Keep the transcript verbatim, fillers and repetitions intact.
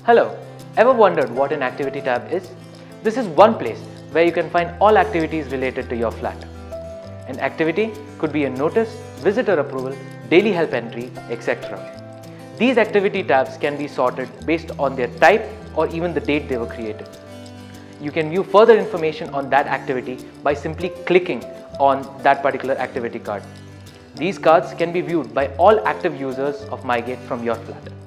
Hello, ever wondered what an activity tab is? This is one place where you can find all activities related to your flat. An activity could be a notice, visitor approval, daily help entry, et cetera. These activity tabs can be sorted based on their type or even the date they were created. You can view further information on that activity by simply clicking on that particular activity card. These cards can be viewed by all active users of MyGate from your flat.